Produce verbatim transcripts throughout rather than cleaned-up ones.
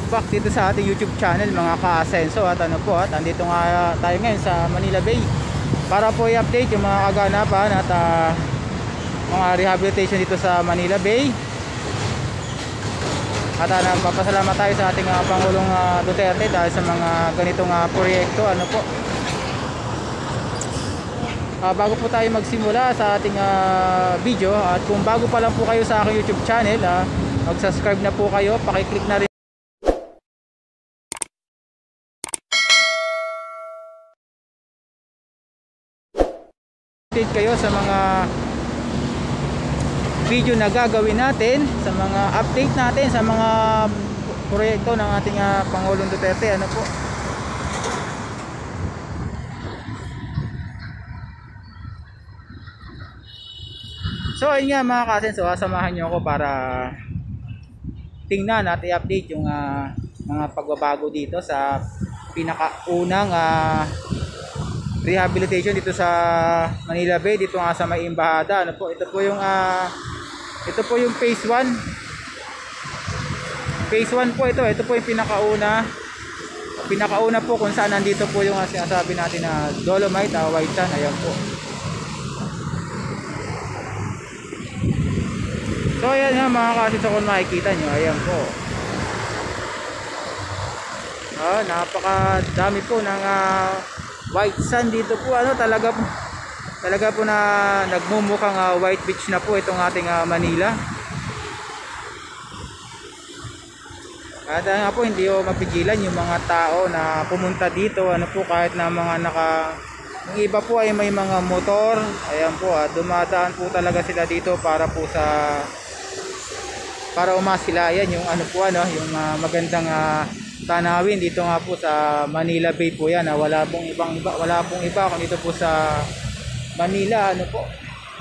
back dito sa ating YouTube channel mga ka-asenso. At ano po, at andito nga tayo ngayon sa Manila Bay para po i-update yung mga kaganapan at uh, mga rehabilitation dito sa Manila Bay. At uh, nagpapasalamat tayo sa ating uh, Pangulong uh, Duterte dahil sa mga ganitong uh, proyekto. Ano po, uh, bago po tayo magsimula sa ating uh, video, at kung bago pa lang po kayo sa aking YouTube channel, uh, mag-subscribe na po kayo, pakiclick na rin kayo sa mga video na gagawin natin, sa mga update natin sa mga proyekto ng ating uh, Pangulong Duterte. Ano po, so ayun nga mga kasenso, samahan nyo ako para tingnan at i-update yung uh, mga pagbabago dito sa pinakaunang uh, rehabilitation dito sa Manila Bay, dito nga sa may Embahada. Ano po, ito po yung uh, ito po yung phase one. Phase one po ito. Ito po yung pinakauna. Pinakauna po kung saan nandito po yung uh, sinasabi natin na dolomite, uh, white sand. Ayan po. So ayan nga mga kasenso, kung makikita nyo, ayan po. Ah, napakadami po ng uh, white sand dito po. Ano, talaga po talaga po na nagmumukhang uh, white beach na po itong ating uh, Manila. At uh, nga po, hindi ko mapigilan yung mga tao na pumunta dito. Ano po, kahit na mga naka, yung iba po ay may mga motor. Ayan po, uh, dumadaan po talaga sila dito para po sa para umasilayan yung ano po, ano, yung uh, magandang uh, tanawin dito nga po sa Manila Bay po yan. Wala pong ibang iba, wala pong iba kung dito po sa Manila. Ano po,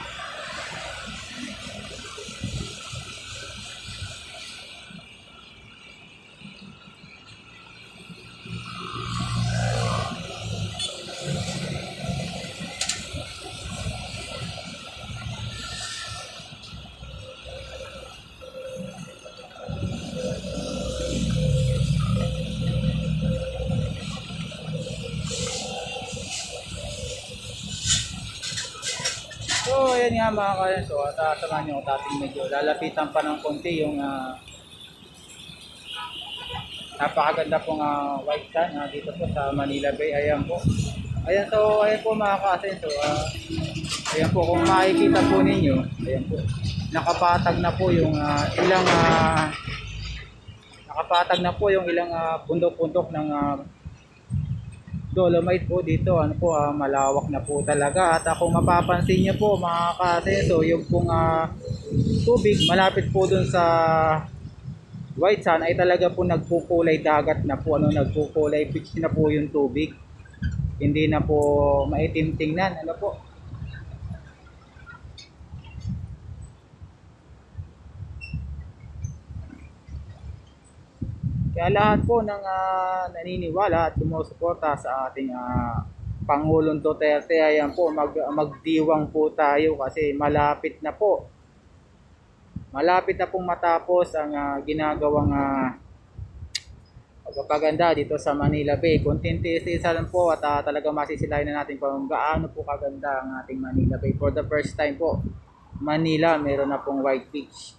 so ayan nga mga kasenso, at uh, samahan nyo ating medyo lalapitan pa ng konti yung uh, napakaganda pong uh, white sand uh, dito po sa Manila Bay. Ayan po, ayan, so ayan po mga kasenso, uh, ayan po, kung makikita po ninyo, ayan po, nakapatag na po yung uh, ilang uh, nakapatag na po yung ilang uh, bundok-bundok ng uh, dolomite po dito. Ano po, uh, malawak na po talaga. At uh, kung mapapansin niyo po mga kasenso, yung pong uh, tubig malapit po dun sa white sand ay talaga po nagkukulay dagat na po, ano, nagkukulay beach na po yung tubig, hindi na po maitim tingnan. Ano po, kaya lahat po ng uh, naniniwala at sumusuporta sa ating uh, Pangulong Duterte, ayan po, mag, magdiwang po tayo kasi malapit na po. Malapit na pong matapos ang uh, ginagawang uh, pagpapaganda dito sa Manila Bay. Kontinti-isa lang po at uh, talaga masisilayan na natin kung gaano po kaganda ang ating Manila Bay. For the first time po, Manila meron na pong white beach.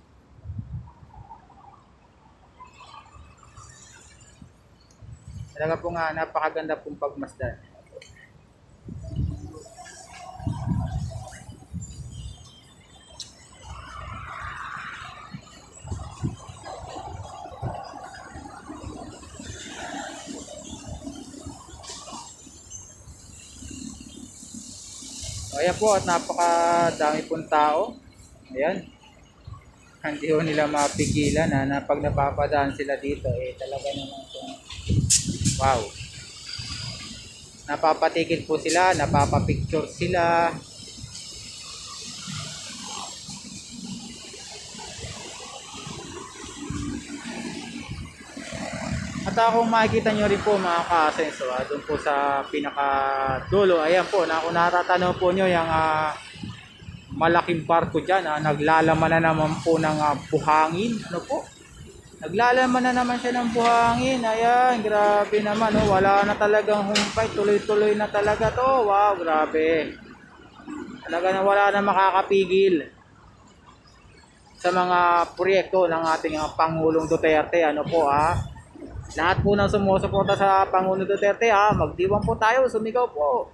Talaga po nga napakaganda pong pagmasdan. Ayan po, at napakadami pong tao. Ayan, hindi ho nila mapigilan na, na pag napapadaan sila dito, eh talaga naman itong wow, napapatikil po sila, napapapicture sila. At uh, kung makikita nyo rin po mga kasenso, uh, doon po sa pinakadulo, ayan po, na kung natatanaw po nyo yung uh, malaking barko dyan, uh, naglalaman na naman po ng uh, buhangin. Ano po, Naglalaman na naman siya ng buhangin. Ayan, grabe naman. Oh. Wala na talagang humpay. Tuloy-tuloy na talaga to. Wow, grabe. Talaga na wala na makakapigil sa mga proyekto ng ating uh, Pangulong Duterte. Ano po ah. Lahat po ng sumusuporta sa Pangulong Duterte ah. Magdiwang po tayo. Sumigaw po.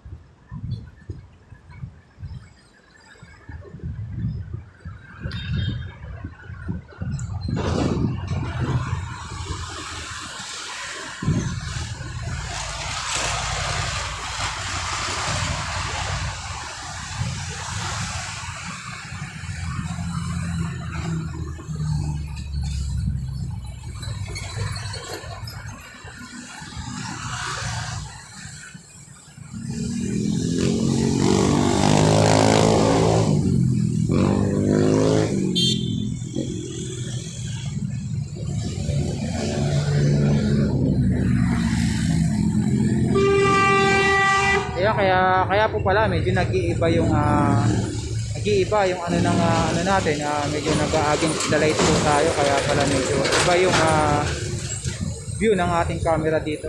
Kaya kaya kaya po pala medyo nag-iiba yung uh, nag-iiba yung ano ng uh, ano natin, uh, medyo nag-against the light po tayo, kaya pala medyo iba yung uh, view ng ating camera dito.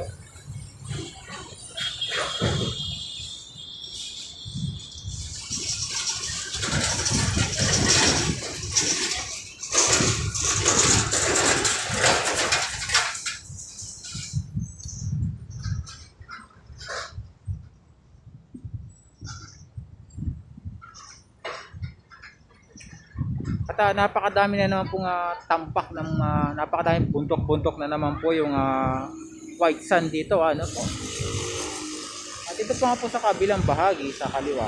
At uh, napakadami na naman pong uh, tampak ng uh, napakadami buntok-buntok na naman po yung uh, white sand dito, ano po. At ito pa nga po sa kabilang bahagi sa kaliwa.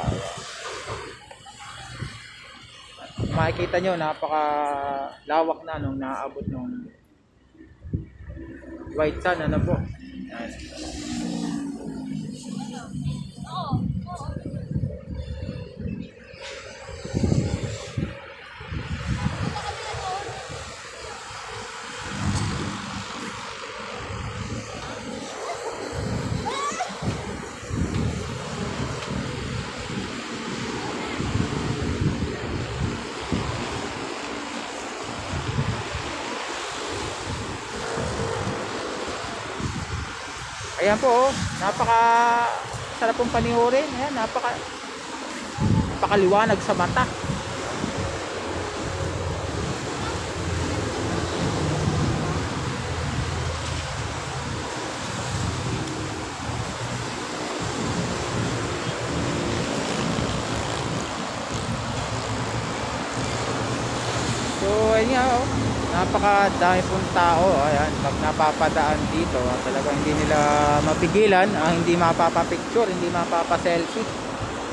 Makikita nyo napaka lawak na nung naabot ng white sand, ano po. Ayan. Ayan po, oh, napaka sarap pong panihorin. Ayan, napaka napakaliwanag sa mata. So, ayan nga, oh, napakadami pong tao. Ayan, pag napapadaan dito, ah, talagang hindi nila mapigilan, ah, hindi mapapapicture, hindi mapapaselfie.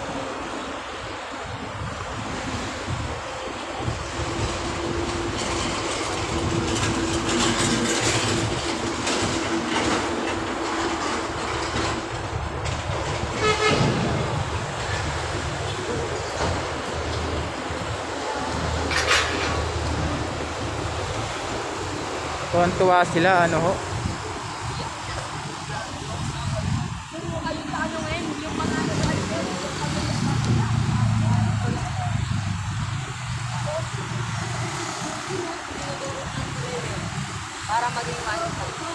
Tuwan-tuwa sila, ano ho. Para maging maayos.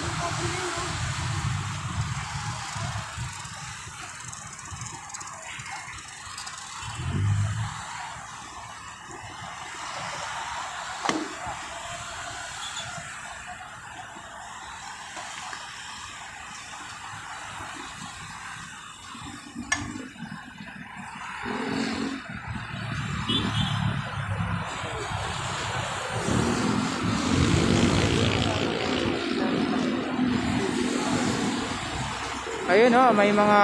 Ayun oh, may mga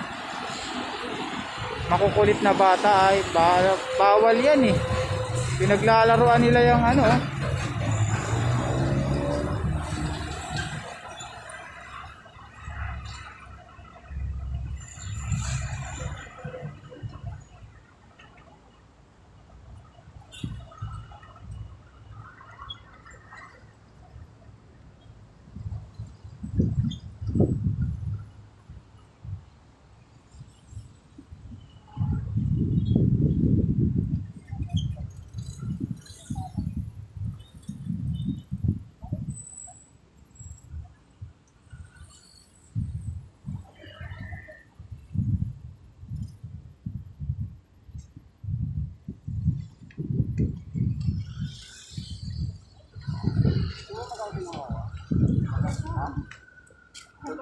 makukulit na bata ay bawal, bawal yan eh. Pinaglalaroan nila yung ano.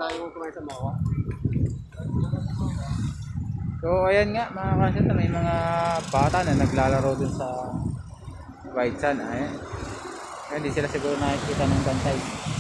tayo kumain sa Mawa. So ayan nga mga kasinso, may mga bata na naglalaro dun sa White Sand. Ayan. Ayan, hindi sila siguro nakikita ng bantay.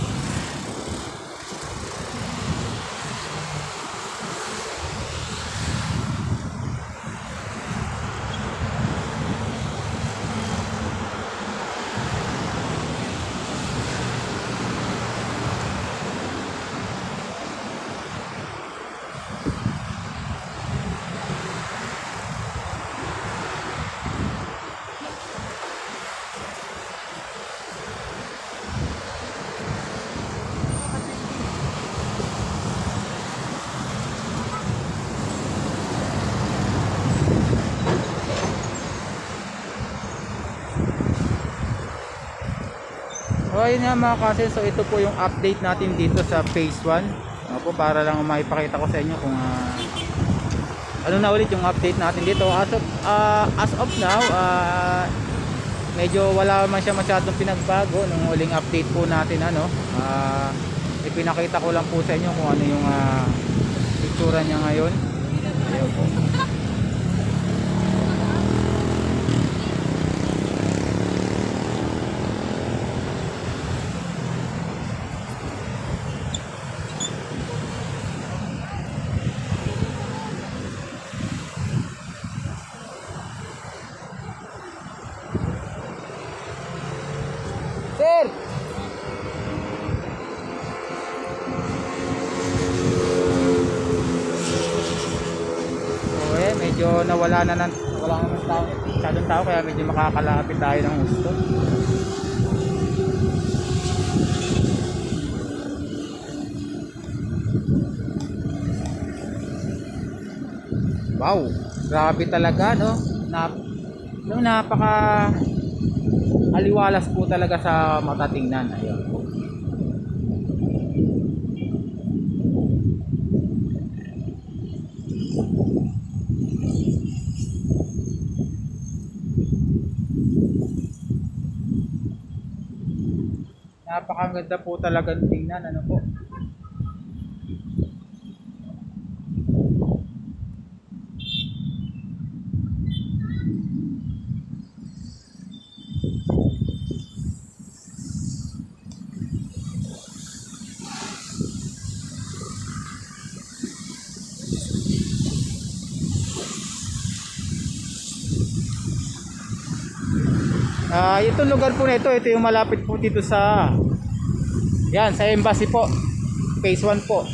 So ayun nga mga kasin, so ito po yung update natin dito sa phase one. Ano po, para lang maipakita ko sa inyo kung uh, ano na ulit yung update natin dito. As of, uh, as of now, uh, medyo wala man siya masyadong pinagbago nung huling update po natin. Ano, uh, ipinakita ko lang po sa inyo kung ano yung uh, itsura niya ngayon. Ayun po. Sir! So eh, medyo nawala na ng wala na ng tao, masyadong tao, kaya medyo makakalapit tayo ng gusto. Wow, grabe talaga, no? Nap no, napaka aliwalas po talaga sa mata tingnan. Ayun po. Napakaganda po talaga tingnan, ano po. Ah, uh, itong lugar po nito, ito yung malapit po dito sa yan, sa embassy po. Phase one po.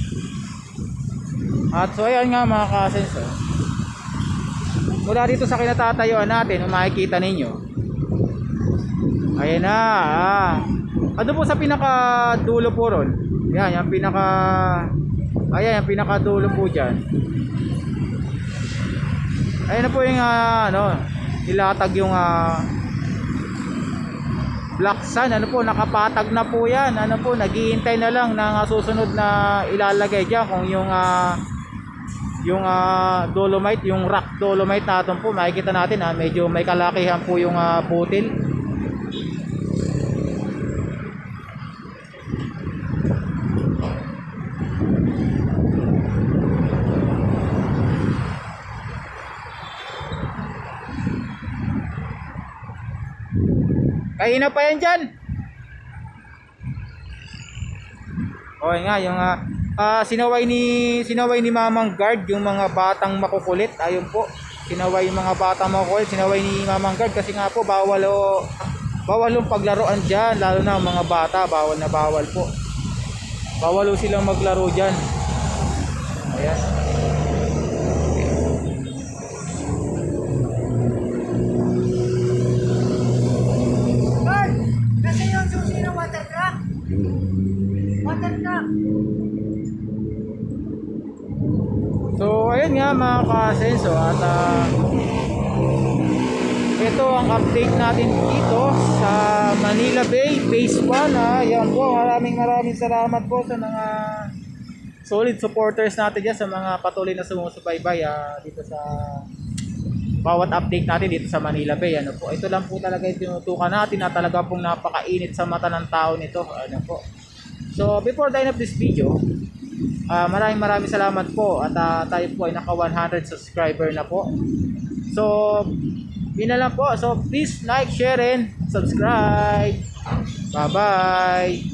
At so ayan nga mga kasenso. Mula dito sa kinatatayuan natin, kung makikita ninyo. Ayan na. Ah. Ano po sa pinaka dulo po ron? Yan, yung pinaka ayan, yung pinaka dulo po diyan. Ayan na po yung uh, ano, ilatag yung uh, Black Sand, ano po, nakapatag na po yan. Ano po, naghihintay na lang ng uh, susunod na ilalagay diyan, kung yung uh, yung uh, dolomite, yung rock dolomite natin po, makikita natin ha, medyo may kalakihan po yung uh, butil. Kaina pa yan dyan. Okay nga, yung uh, uh, sinaway ni sinaway ni Mamang Guard yung mga batang makukulit. Ayun po, sinaway yung mga batang makukulit, sinaway ni Mamang Guard kasi nga po bawal o bawal yung paglaruan dyan, lalo na mga bata, bawal na bawal po. Bawal o silang maglaro dyan. Ayan. So ayun nga mga kasenso, at uh, ito ang update natin dito sa Manila Bay Phase one. Ah. Yan po, maraming maraming salamat po sa mga solid supporters natin dyan, sa mga patuloy na sumusubaybay uh, dito sa bawat update natin dito sa Manila Bay. Ano po, ito lang po talaga yung tinutukan natin na talaga pong napakainit sa mata ng tao nito. Ano po. So before the end of this video, Ah, maraming maraming salamat po at ah, tayo po ay naka one hundred subscriber na po. So, yun na lang po. So, please like, share, and subscribe. Bye-bye.